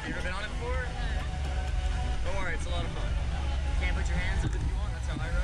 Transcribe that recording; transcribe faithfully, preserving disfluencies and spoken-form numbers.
Have you ever been on it before? Don't worry, it's a lot of fun. You can't put your hands up if you want, that's how I ride.